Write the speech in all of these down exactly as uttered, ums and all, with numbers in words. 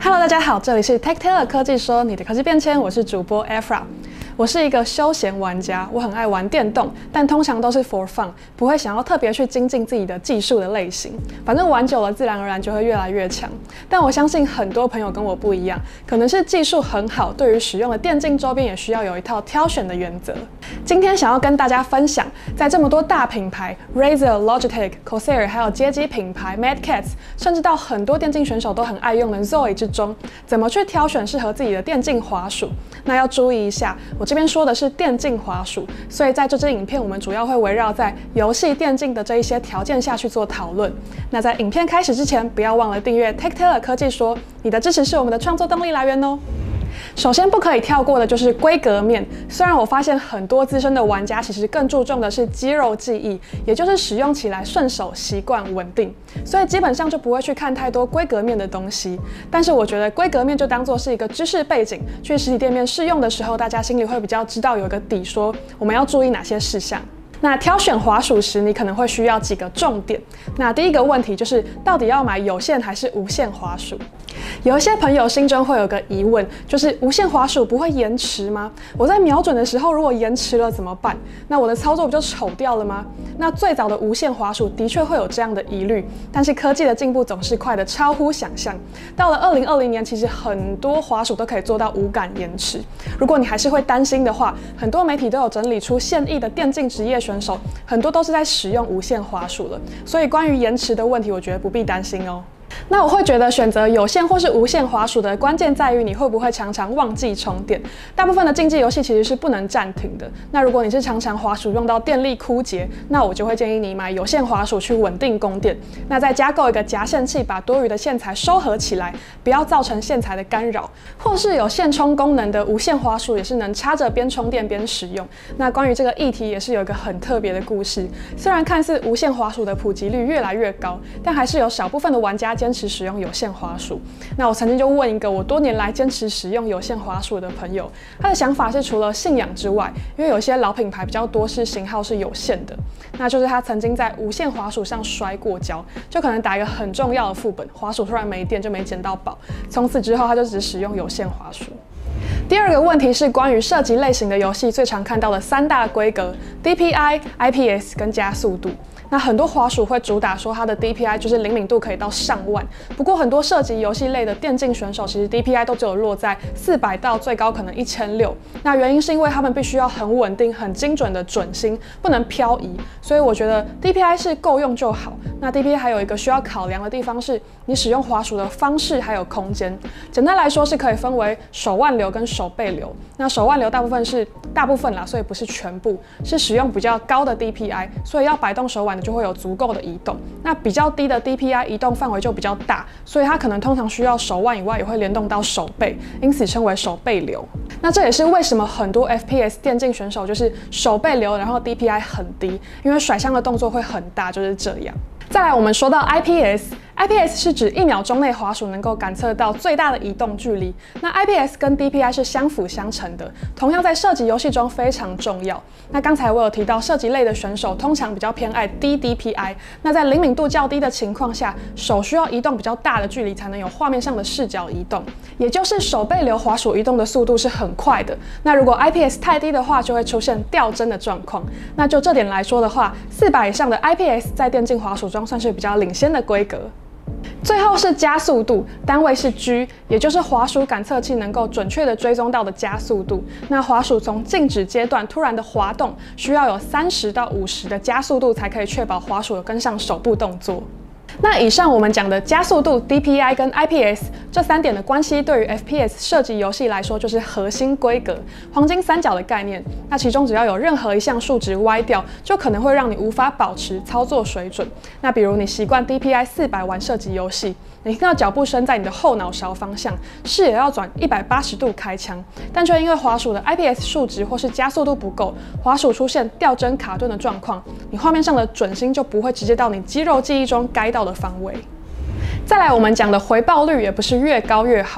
Hello， 大家好，这里是 TechTailer 科技说，你的科技变迁，我是主播 Efra。我是一个休闲玩家，我很爱玩电动，但通常都是 for fun， 不会想要特别去精进自己的技术的类型。反正玩久了，自然而然就会越来越强。但我相信很多朋友跟我不一样，可能是技术很好，对于使用的电竞周边也需要有一套挑选的原则。今天想要跟大家分享，在这么多大品牌 Razer、Logitech、Corsair， 还有街机品牌 Mad Catz， 甚至到很多电竞选手都很爱用的 Zoe 之中，怎么去挑选适合自己的电竞滑鼠？那要注意一下，我这边说的是电竞滑鼠，所以在这支影片我们主要会围绕在游戏电竞的这一些条件下去做讨论。那在影片开始之前，不要忘了订阅 TechTailer 科技说，你的支持是我们的创作动力来源哦。首先不可以跳过的就是规格面，虽然我发现很多资深的玩家其实更注重的是肌肉记忆，也就是使用起来顺手、习惯、稳定，所以基本上就不会去看太多规格面的东西。但是我觉得规格面就当作是一个知识背景，去实体店面试用的时候，大家心里会比较知道有一个底，说我们要注意哪些事项。那挑选滑鼠时，你可能会需要几个重点。那第一个问题就是，到底要买有线还是无线滑鼠？有一些朋友心中会有个疑问，就是无线滑鼠不会延迟吗？我在瞄准的时候如果延迟了怎么办？那我的操作不就丑掉了吗？那最早的无线滑鼠的确会有这样的疑虑，但是科技的进步总是快得超乎想象。到了二零二零年，其实很多滑鼠都可以做到无感延迟。如果你还是会担心的话，很多媒体都有整理出现役的电竞职业选手，很多都是在使用无线滑鼠了。所以关于延迟的问题，我觉得不必担心哦。那我会觉得选择有线或是无线滑鼠的关键在于你会不会常常忘记充电。大部分的竞技游戏其实是不能暂停的。那如果你是常常滑鼠用到电力枯竭，那我就会建议你买有线滑鼠去稳定供电。那再加购一个夹线器，把多余的线材收合起来，不要造成线材的干扰。或是有线充功能的无线滑鼠也是能插着边充电边使用。那关于这个议题也是有一个很特别的故事。虽然看似无线滑鼠的普及率越来越高，但还是有少部分的玩家坚持使用有线滑鼠。那我曾经就问一个我多年来坚持使用有线滑鼠的朋友，他的想法是除了信仰之外，因为有些老品牌比较多是型号是有线的，那就是他曾经在无线滑鼠上摔过跤，就可能打一个很重要的副本，滑鼠突然没电就没捡到宝，从此之后他就只使用有线滑鼠。第二个问题是关于射击类型的游戏最常看到的三大规格 ：D P I、I P S 跟加速度。那很多滑鼠会主打说它的 D P I 就是灵敏度可以到上万，不过很多射击游戏类的电竞选手其实 D P I 都只有落在四百到最高可能一千六百。那原因是因为他们必须要很稳定、很精准的准心，不能漂移。所以我觉得 D P I 是够用就好。那 D P I 还有一个需要考量的地方是，你使用滑鼠的方式还有空间。简单来说是可以分为手腕流跟手背流。那手腕流大部分是大部分啦，所以不是全部，是使用比较高的 D P I， 所以要摆动手腕就会有足够的移动。那比较低的 D P I 移动范围就比较大，所以它可能通常需要手腕以外也会联动到手背，因此称为手背流。那这也是为什么很多 F P S 电竞选手就是手背流，然后 D P I 很低，因为甩枪的动作会很大，就是这样。再来，我们说到 I P S。I P S 是指一秒钟内滑鼠能够感测到最大的移动距离。那 I P S 跟 D P I 是相辅相成的，同样在射击游戏中非常重要。那刚才我有提到，射击类的选手通常比较偏爱低 D P I。那在灵敏度较低的情况下，手需要移动比较大的距离才能有画面上的视角移动，也就是手背流滑鼠移动的速度是很快的。那如果 I P S 太低的话，就会出现掉帧的状况。那就这点来说的话，四百以上的 I P S 在电竞滑鼠中算是比较领先的规格。最后是加速度，单位是 G， 也就是滑鼠感测器能够准确的追踪到的加速度。那滑鼠从静止阶段突然的滑动，需要有三十到五十的加速度才可以确保滑鼠有跟上手部动作。那以上我们讲的加速度、D P I 跟 I P S 这三点的关系，对于 F P S 射击游戏来说就是核心规格、黄金三角的概念。那其中只要有任何一项数值歪掉，就可能会让你无法保持操作水准。那比如你习惯 D P I 四百玩射击游戏，你听到脚步声在你的后脑勺方向，视野要转一百八十度开枪，但却因为滑鼠的 I P S 数值或是加速度不够，滑鼠出现掉帧卡顿的状况，你画面上的准心就不会直接到你肌肉记忆中该到的方位。再来，我们讲的回报率也不是越高越好。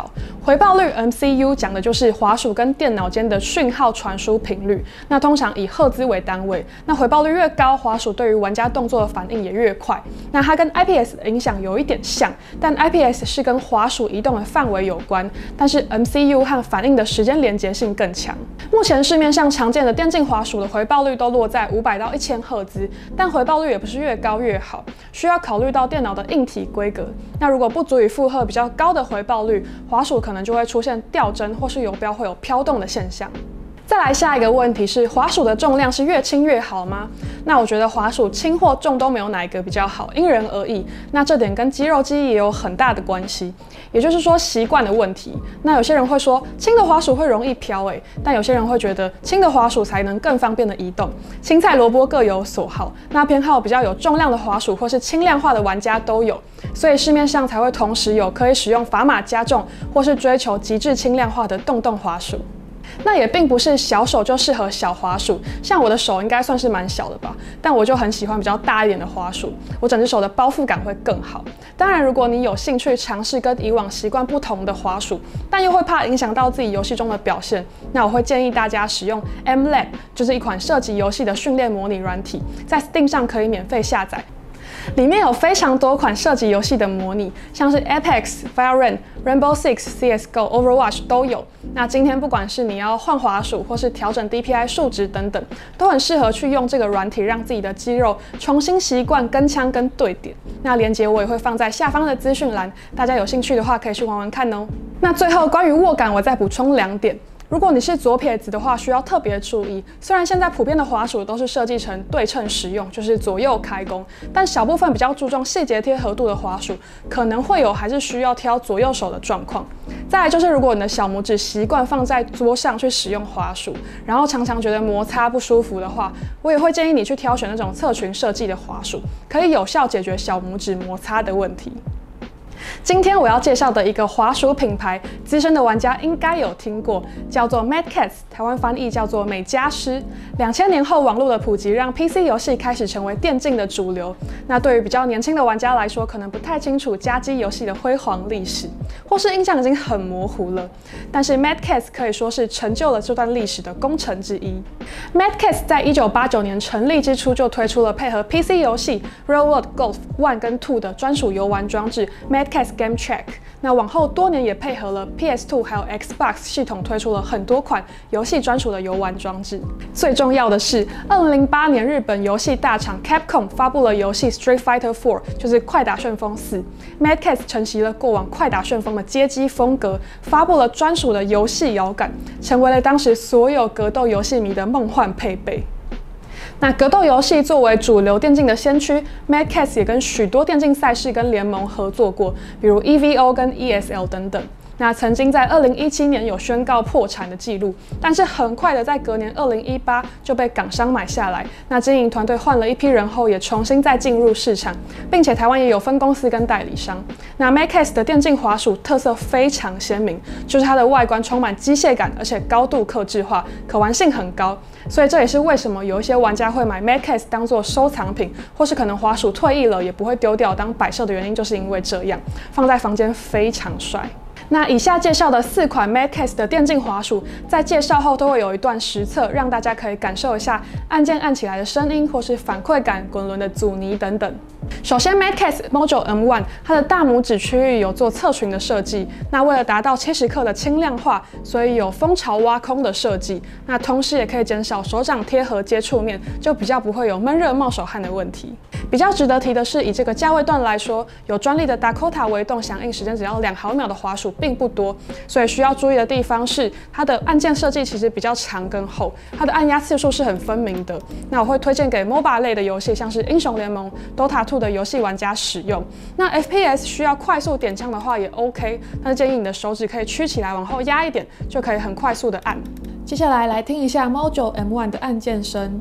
回报率 M C U 讲的就是滑鼠跟电脑间的讯号传输频率，那通常以赫兹为单位。那回报率越高，滑鼠对于玩家动作的反应也越快。那它跟 I P S 的影响有一点像，但 I P S 是跟滑鼠移动的范围有关，但是 M C U 和反应的时间连结性更强。目前市面上常见的电竞滑鼠的回报率都落在五百到一千赫兹，但回报率也不是越高越好，需要考虑到电脑的硬体规格。那如果不足以负荷比较高的回报率，滑鼠可能就会出现掉帧或是游标会有飘动的现象。再来下一个问题是，滑鼠的重量是越轻越好吗？那我觉得滑鼠轻或重都没有哪一个比较好，因人而异。那这点跟肌肉记忆也有很大的关系，也就是说习惯的问题。那有些人会说轻的滑鼠会容易飘诶，但有些人会觉得轻的滑鼠才能更方便的移动。青菜萝卜各有所好，那偏好比较有重量的滑鼠或是轻量化的玩家都有，所以市面上才会同时有可以使用砝码加重或是追求极致轻量化的动动滑鼠。那也并不是小手就适合小滑鼠，像我的手应该算是蛮小的吧，但我就很喜欢比较大一点的滑鼠，我整只手的包覆感会更好。当然，如果你有兴趣尝试跟以往习惯不同的滑鼠，但又会怕影响到自己游戏中的表现，那我会建议大家使用 M Lab， 就是一款射击游戏的训练模拟软体，在 Steam 上可以免费下载。里面有非常多款射击游戏的模拟，像是 Apex、Valorant、Rainbow Six、C S G O、Overwatch 都有。那今天不管是你要换滑鼠，或是调整 D P I 数值等等，都很适合去用这个软体，让自己的肌肉重新习惯跟枪跟对点。那连结我也会放在下方的资讯栏，大家有兴趣的话可以去玩玩看哦。那最后关于握感，我再补充两点。如果你是左撇子的话，需要特别注意。虽然现在普遍的滑鼠都是设计成对称使用，就是左右开弓，但小部分比较注重细节贴合度的滑鼠，可能会有还是需要挑左右手的状况。再来就是，如果你的小拇指习惯放在桌上去使用滑鼠，然后常常觉得摩擦不舒服的话，我也会建议你去挑选那种侧裙设计的滑鼠，可以有效解决小拇指摩擦的问题。今天我要介绍的一个滑鼠品牌，资深的玩家应该有听过，叫做 Mad Catz， 台湾翻译叫做美加师。两千年后网络的普及，让 P C 游戏开始成为电竞的主流。那对于比较年轻的玩家来说，可能不太清楚家机游戏的辉煌历史，或是印象已经很模糊了。但是 Mad Catz 可以说是成就了这段历史的功臣之一。Mad Catz 在一九八九年成立之初就推出了配合 P C 游戏 Real World Golf one 跟two的专属游玩装置 Mad Catz Game Track。那往后多年也配合了 P S two 还有 Xbox 系统，推出了很多款游戏专属的游玩装置。最重要的是，二零零八年日本游戏大厂 Capcom 发布了游戏 Street Fighter four， 就是快打旋风四。Mad Catz 承袭了过往快打旋风的街机风格，发布了专属的游戏摇杆，成为了当时所有格斗游戏迷的梦幻配备。那格斗游戏作为主流电竞的先驱 ，Mad Catz 也跟许多电竞赛事跟联盟合作过，比如 E V O 跟 E S L 等等。那曾经在二零一七年有宣告破产的记录，但是很快的在隔年二零一八就被港商买下来。那经营团队换了一批人后，也重新再进入市场，并且台湾也有分公司跟代理商。那 Mad Catz 的电竞滑鼠特色非常鲜明，就是它的外观充满机械感，而且高度客制化，可玩性很高。所以这也是为什么有一些玩家会买 Mad Catz 当做收藏品，或是可能滑鼠退役了也不会丢掉当摆设的原因，就是因为这样，放在房间非常帅。那以下介绍的四款 Mad Catz 的电竞滑鼠，在介绍后都会有一段实测，让大家可以感受一下按键按起来的声音，或是反馈感、滚轮的阻尼等等。首先 ，Mad Catz Mojo M one， 它的大拇指区域有做侧裙的设计。那为了达到七十克的轻量化，所以有蜂巢挖空的设计。那同时也可以减少手掌贴合接触面，就比较不会有闷热冒手汗的问题。比较值得提的是，以这个价位段来说，有专利的 Dakota 微动响应时间只要两毫秒的滑鼠并不多，所以需要注意的地方是，它的按键设计其实比较长跟厚，它的按压次数是很分明的。那我会推荐给 M O B A 类的游戏，像是英雄联盟、Dota two 的游戏玩家使用。那 F P S 需要快速点枪的话也 OK， 但是建议你的手指可以曲起来往后压一点，就可以很快速的按。接下来来听一下 Mojo M one 的按键声。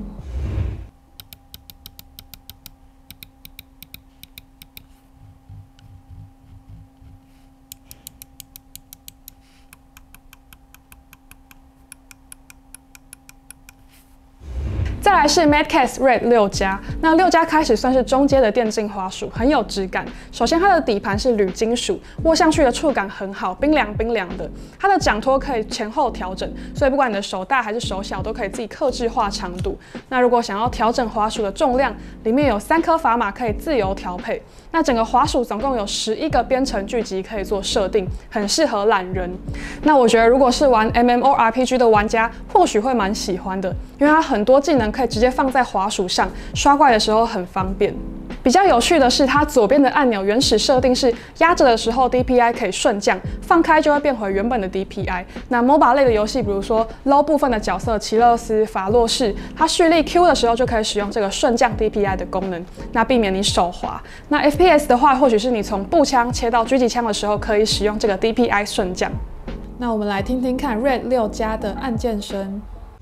再来是 Madcast Red 六加，那六加开始算是中阶的电竞滑鼠，很有质感。首先它的底盘是铝金属，握上去的触感很好，冰凉冰凉的。它的掌托可以前后调整，所以不管你的手大还是手小，都可以自己客制化长度。那如果想要调整滑鼠的重量，里面有三颗砝码可以自由调配。那整个滑鼠总共有十一个编程巨集可以做设定，很适合懒人。那我觉得如果是玩 M M O R P G 的玩家，或许会蛮喜欢的，因为它很多技能可以直接放在滑鼠上，刷怪的时候很方便。比较有趣的是，它左边的按钮原始设定是压着的时候 D P I 可以顺降，放开就会变回原本的 D P I。那 M O B A 类的游戏，比如说 L O W 部分的角色奇勒斯、法洛士，它蓄力 Q 的时候就可以使用这个顺降 D P I 的功能，那避免你手滑。那 F P S 的话，或许是你从步枪切到狙击枪的时候，可以使用这个 D P I 顺降。那我们来听听看 Red 六加的按键声。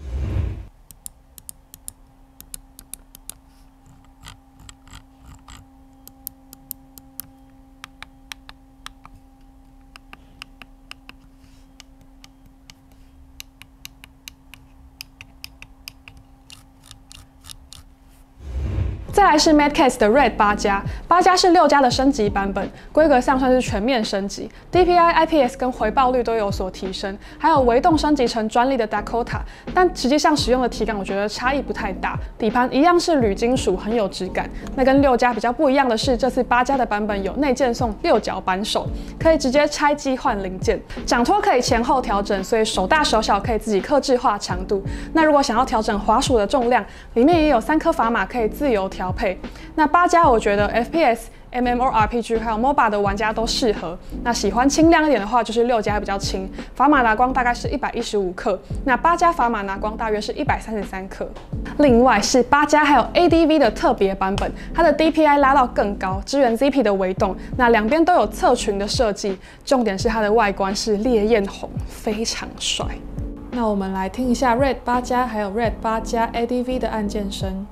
再来是 Madcast 的 Red 八加，八加是六加的升级版本，规格上算是全面升级 ，D P I、I P S 跟回报率都有所提升，还有微动升级成专利的 Dakota， 但实际上使用的体感我觉得差异不太大，底盘一样是铝金属，很有质感。那跟六加比较不一样的是，这次八加的版本有内建送六角扳手，可以直接拆机换零件，掌托可以前后调整，所以手大手小可以自己客制化长度。那如果想要调整滑鼠的重量，里面也有三颗砝码可以自由调配。那八加我觉得 F P S、M M O R P G 还有 M O B A 的玩家都适合。那喜欢轻量一点的话，就是六加比较轻，砝码拿光大概是一百一十五克，那八加砝码拿光大约是一百三十三克。另外是八加还有 A D V 的特别版本，它的 D P I 拉到更高，支援 Z P 的微动，那两边都有侧裙的设计，重点是它的外观是烈焰红，非常帅。那我们来听一下 Red 八加还有 Red 八加 A D V 的按键声。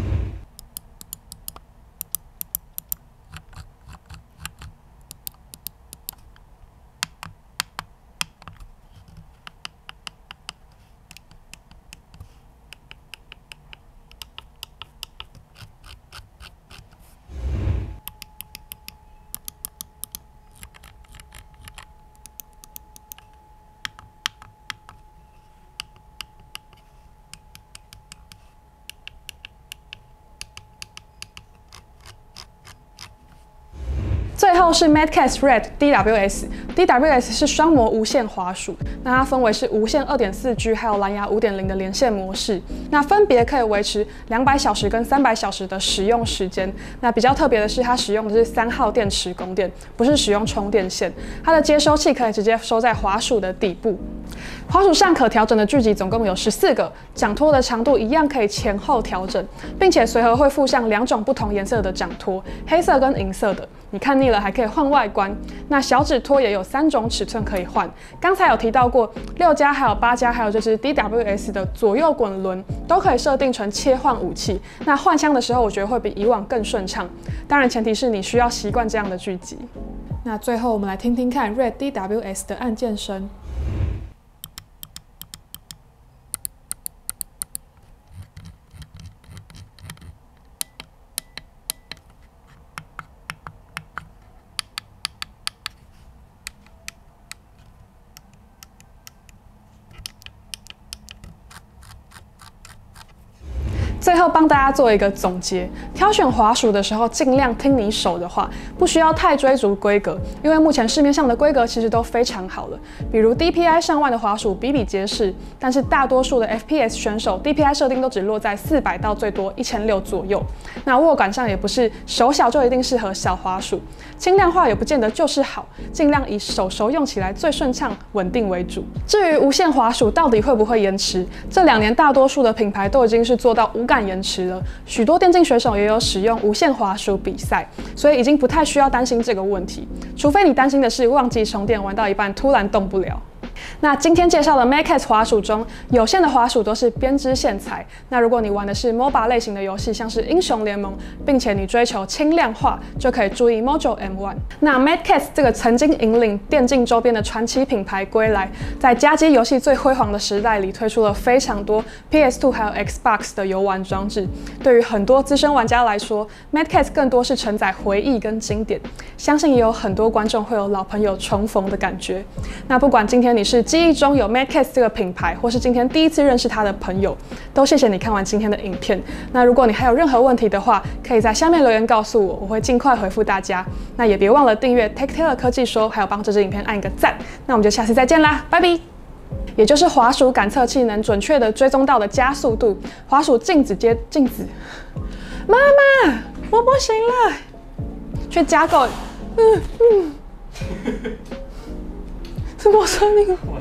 最后是 Madcast Red D W S，D W S 是双模无线滑鼠，那它分为是无线 二点四 G 还有蓝牙 五点零 的连线模式，那分别可以维持两百小时跟三百小时的使用时间。那比较特别的是，它使用的是三号电池供电，不是使用充电线。它的接收器可以直接收在滑鼠的底部。滑鼠上可调整的巨集总共有十四个，掌托的长度一样可以前后调整，并且随和会附上两种不同颜色的掌托，黑色跟银色的。你看腻了还可以换外观。那小指托也有三种尺寸可以换。刚才有提到过，六加还有八加还有这支 D W S 的左右滚轮都可以设定成切换武器。那换枪的时候，我觉得会比以往更顺畅。当然前提是你需要习惯这样的巨集。那最后我们来听听看 Red D W S 的按键声。最后帮大家做一个总结，挑选滑鼠的时候尽量听你手的话，不需要太追逐规格，因为目前市面上的规格其实都非常好了。比如 D P I 上万的滑鼠比比皆是，但是大多数的 F P S 选手 D P I 设定都只落在四百到最多一千六百左右。那握感上也不是手小就一定适合小滑鼠，轻量化也不见得就是好，尽量以手手用起来最顺畅、稳定为主。至于无线滑鼠到底会不会延迟，这两年大多数的品牌都已经是做到无感延迟了，许多电竞选手也有使用无线滑鼠比赛，所以已经不太需要担心这个问题，除非你担心的是忘记充电，玩到一半突然动不了。 那今天介绍的 MadCats 滑鼠中，有线的滑鼠都是编织线材。那如果你玩的是 M O B A 类型的游戏，像是英雄联盟，并且你追求轻量化，就可以注意 Mojo M 一。那 MadCats 这个曾经引领电竞周边的传奇品牌归来，在家机游戏最辉煌的时代里，推出了非常多 P S 二 还有 Xbox 的游玩装置。对于很多资深玩家来说 ，MadCats 更多是承载回忆跟经典。相信也有很多观众会有老朋友重逢的感觉。那不管今天你是记忆中有 MadCats 这个品牌，或是今天第一次认识他的朋友，都谢谢你看完今天的影片。那如果你还有任何问题的话，可以在下面留言告诉我，我会尽快回复大家。那也别忘了订阅 TechTailor 科技说，还有帮这支影片按一个赞。那我们就下次再见啦，拜拜。也就是滑鼠感测器能准确的追踪到的加速度，滑鼠静止接静止。妈妈，我不行了，去加购。嗯嗯，是我生命。